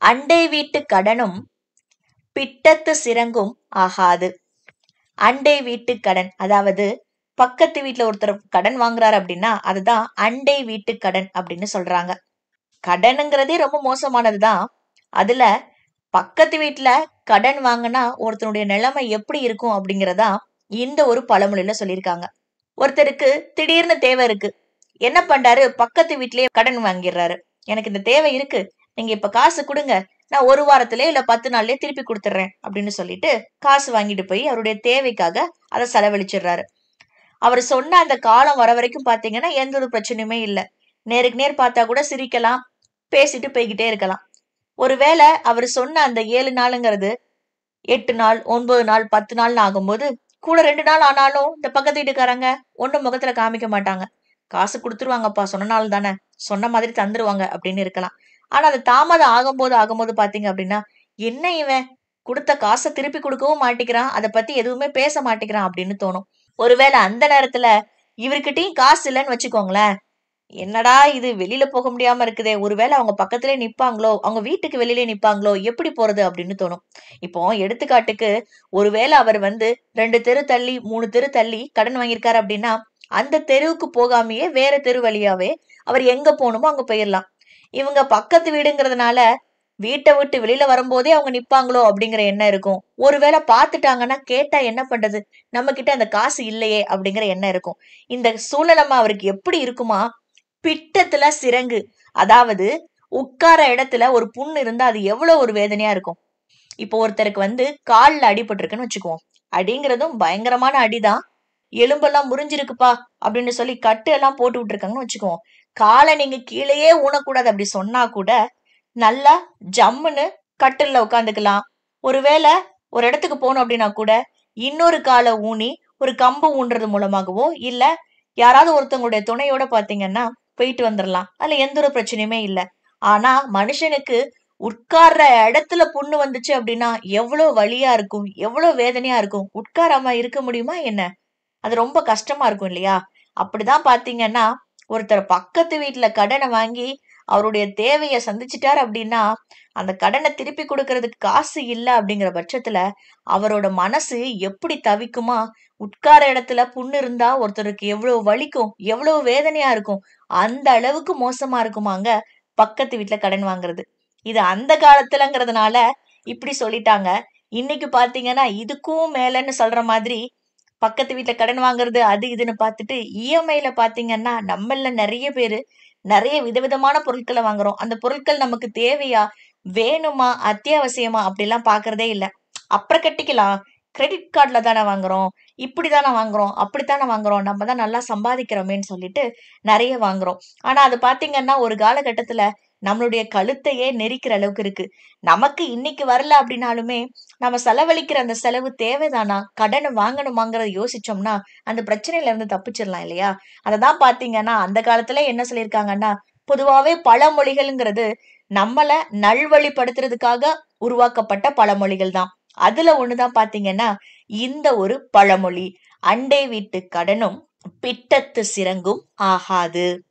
அண்டை வீட்டு கடனும் பிட்டத்து சிறங்கும் ஆகாது. அண்டை வீட்டு கடன், அதாவது பக்கத்து வீட்டுல ஒருத்தர் கடன் வாங்குறாரு அப்படின்னா அதுதான் அண்டை வீட்டு கடன் அப்படின்னு சொல்றாங்க. கடனுங்கிறதே ரொம்ப மோசமானதுதான். அதுல பக்கத்து வீட்டுல கடன் வாங்கினா ஒருத்தனுடைய நிலைமை எப்படி இருக்கும் அப்படிங்கறதா இந்த ஒரு பழமொழியில சொல்லியிருக்காங்க. ஒருத்தருக்கு திடீர்னு தேவை இருக்கு. என்ன பண்றாரு, பக்கத்து வீட்லயே கடன் வாங்கிடுறாரு. எனக்கு இந்த தேவை இருக்கு, நீங்க இப்ப காசு கொடுங்க, நான் ஒரு வாரத்திலே இல்ல 10 நாள்லயே திருப்பி கொடுத்துறேன் அப்படின்னு சொல்லிட்டு காசு வாங்கிட்டு போய் அவருடைய தேவைக்காக அதை செலவழிச்சிடுறாரு. அவர் சொன்ன அந்த காலம் வர வரைக்கும் பாத்தீங்கன்னா எந்த ஒரு பிரச்சனையுமே இல்லை. நேருக்கு நேர் பார்த்தா கூட சிரிக்கலாம், பேசிட்டு போய்கிட்டே இருக்கலாம். ஒருவேளை அவர் சொன்ன அந்த 7 நாளுங்கிறது 8 நாள், 9 நாள், 10 நாள்னு ஆகும்போது கூட 2 நாள் ஆனாலும் இந்த பக்கத்து வீட்டுக்காரங்க ஒண்ணும் முகத்துல காமிக்க மாட்டாங்க. காசு கொடுத்துருவாங்கப்பா, சொன்ன நாள் தானே, சொன்ன மாதிரி தந்துருவாங்க அப்படின்னு இருக்கலாம். ஆனா அது தாமதம் ஆகும்போது பாத்தீங்க அப்படின்னா, என்ன இவன் கொடுத்த காசை திருப்பி கொடுக்கவும் மாட்டேங்கிறான், அதை பத்தி எதுவுமே பேச மாட்டேங்கிறான் அப்படின்னு தோணும். ஒருவேளை அந்த நேரத்துல இவர்கிட்டயும் காசு இல்லைன்னு வச்சுக்கோங்களேன், என்னடா இது வெளியில போக முடியாம இருக்குதே, ஒருவேளை அவங்க பக்கத்திலே நிப்பாங்களோ, அவங்க வீட்டுக்கு வெளியிலே நிப்பாங்களோ, எப்படி போறது அப்படின்னு தோணும். இப்போ எடுத்துக்காட்டுக்கு ஒருவேளை அவர் 2 தெரு தள்ளி 3 தெரு தள்ளி கடன் வாங்கியிருக்காரு அப்படின்னா அந்த தெருவுக்கு போகாமையே வேற தெரு வழியாவே அவர் எங்க போகணுமோ அங்க போயிடலாம். இவங்க பக்கத்து வீடுங்கிறதுனால வீட்டை விட்டு வெளியில வரும்போதே அவங்க நிப்பாங்களோ அப்படிங்கிற எண்ணம் இருக்கும். ஒருவேளை பாத்துட்டாங்கன்னா கேட்டா என்ன பண்றது, நம்ம கிட்ட அந்த காசு இல்லையே அப்படிங்கிற எண்ணம் இருக்கும். இந்த சூழ்நிலைமை அவருக்கு எப்படி இருக்குமா, பிட்டத்துல சிரங்கு, அதாவது உட்கார இடத்துல ஒரு புண்ணு இருந்தா அது எவ்வளவு ஒரு வேதனையா இருக்கும். இப்போ ஒருத்தருக்கு கால்ல அடிபட்டிருக்குன்னு வச்சுக்குவோம். அடிங்கிறதும் பயங்கரமான அடிதான். எலும்பெல்லாம் முறிஞ்சிருக்குப்பா அப்படின்னு சொல்லி கட்டு எல்லாம் போட்டு விட்டுருக்காங்கன்னு வச்சுக்குவோம். காலை நீங்க கீழேயே ஊனக்கூடாது அப்படி சொன்னா கூட நல்லா ஜம்முன்னு கட்டில்ல உட்காந்துக்கலாம். ஒருவேளை ஒரு இடத்துக்கு போகணும் அப்படின்னா கூட இன்னொரு காலை ஊனி ஒரு கம்பு ஊன்றது மூலமாகவோ இல்ல யாராவது ஒருத்தவங்களுடைய துணையோட பாத்தீங்கன்னா போயிட்டு வந்துடலாம். அதுல எந்த ஒரு பிரச்சனையுமே இல்லை. ஆனா மனுஷனுக்கு உட்கார்ற இடத்துல புண்ணு வந்துச்சு அப்படின்னா எவ்வளவு வலியா இருக்கும், எவ்வளவு வேதனையா இருக்கும். உட்காராம இருக்க முடியுமா என்ன? அது ரொம்ப கஷ்டமா இருக்கும் இல்லையா? அப்படிதான் பாத்தீங்கன்னா ஒருத்தர் பக்கத்து வீட்டுல கடனை வாங்கி அவருடைய தேவைய சந்திச்சிட்டாரு அப்படின்னா அந்த கடனை திருப்பி கொடுக்கறதுக்கு காசு இல்ல அப்படிங்கிற பட்சத்துல அவரோட மனசு எப்படி தவிக்குமா. உட்கார இடத்துல புண்ணு இருந்தா ஒருத்தருக்கு எவ்வளவு வலிக்கும், எவ்வளவு வேதனையா இருக்கும். அந்த அளவுக்கு மோசமா இருக்குமாங்க பக்கத்து வீட்டுல கடன் வாங்குறது. இது அந்த காலத்துலங்கிறதுனால இப்படி சொல்லிட்டாங்க. இன்னைக்கு பாத்தீங்கன்னா இதுக்கும் மேலன்னு சொல்ற மாதிரி பக்கத்து வீட்டுல கடன் வாங்குறது அது இதுன்னு பார்த்துட்டு இஎம்ஐல பாத்தீங்கன்னா நம்மள நிறைய பேரு நிறைய விதவிதமான பொருட்களை வாங்குறோம். அந்த பொருட்கள் நமக்கு தேவையா, வேணுமா, அத்தியாவசியமா அப்படிலாம் பாக்குறதே இல்ல. அப்புறம் கட்டிக்கலாம், கிரெடிட் கார்டுல தானே வாங்குறோம், இப்படித்தானே வாங்குறோம், அப்படித்தானே வாங்குறோம், நம்ம தான் நல்லா சம்பாதிக்கிறோமேன்னு சொல்லிட்டு நிறைய வாங்குறோம். ஆனா அது பாத்தீங்கன்னா ஒரு காலகட்டத்துல நம்மளுடைய கழுத்தையே நெரிக்கிற அளவுக்கு இருக்கு. நமக்கு இன்னைக்கு வரல அப்படின்னாலுமே நம்ம செலவழிக்கிற அந்த செலவு தேவைதானா, கடன் வாங்கணுமாங்கிறத யோசிச்சோம்னா அந்த பிரச்சனையில இருந்து தப்பிச்சிடலாம் இல்லையா? அததான் பாத்தீங்கன்னா அந்த காலத்துல என்ன சொல்லியிருக்காங்கன்னா, பொதுவாவே பழமொழிகள்ங்கிறது நம்மள நல்வழிப்படுத்துறதுக்காக உருவாக்கப்பட்ட பழமொழிகள் தான். அதுல ஒண்ணுதான் பாத்தீங்கன்னா இந்த ஒரு பழமொழி, அண்டை வீட்டு கடனும் பிட்டத்து சிரங்கும் ஆகாது.